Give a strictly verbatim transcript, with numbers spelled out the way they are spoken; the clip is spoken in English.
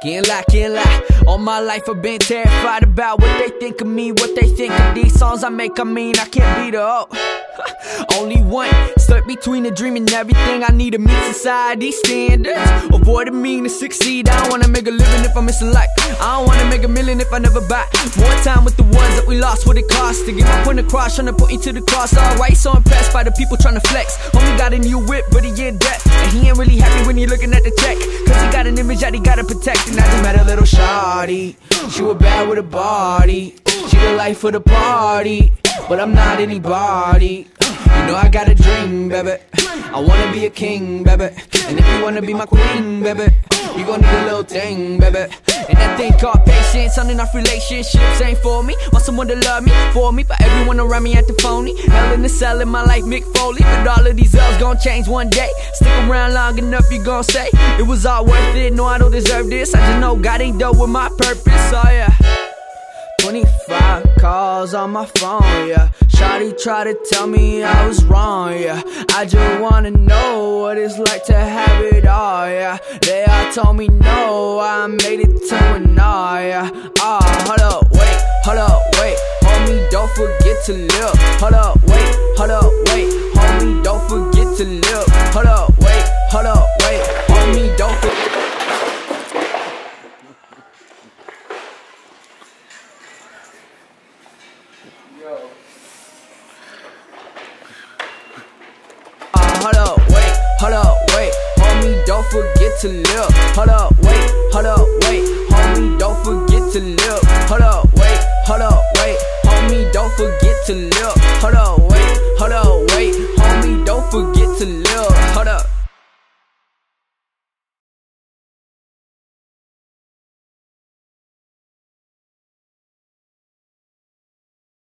Can't lie, can't lie. All my life I've been terrified about what they think of me, what they think of these songs I make. I mean, I can't be the oh. Only one stuck between the dream and everything. I need to meet society standards. Avoid a mean to succeed. I don't wanna make a living if I'm missing life. I don't wanna make a million if I never buy more time with the ones that we lost. What it costs to get my point across, trying to put you to the cross. Alright, so impressed by the people trying to flex. Homie got a new whip, but he in debt, and he ain't really happy when he looking at the check, cause he got an image that he gotta protect. And I just met a little shawty. She was bad with a body. She the life of the party, but I'm not anybody. You know I got a dream, baby. I wanna be a king, baby. And if you wanna be my queen, baby, you gon' need a little thing, baby. And that thing called patience. On and off relationships ain't for me. Want someone to love me, for me, but everyone around me acting phony. Hell in the cell in my life, Mick Foley. But all of these L's gon' change one day. Stick around long enough, you gon' say it was all worth it. No, I don't deserve this. I just know God ain't done with my purpose, oh yeah. Twenty-five calls on my phone, yeah. Shawty tried to tell me I was wrong, yeah. I just wanna know what it's like to have it all, yeah. They all told me no, I made it to an all, yeah. Ah, oh, hold up, wait, hold up, wait. Homie, don't forget to live. Hold up, wait, hold up, wait. Homie, don't forget to live. Hold up, wait, hold up, wait. Homie, don't forget. Hold up, wait, hold up, wait. Homie, don't forget to live. Hold up, wait, hold up, wait. Homie, don't forget to live. Hold up, wait, hold up, wait. Homie, don't forget to live. Hold up.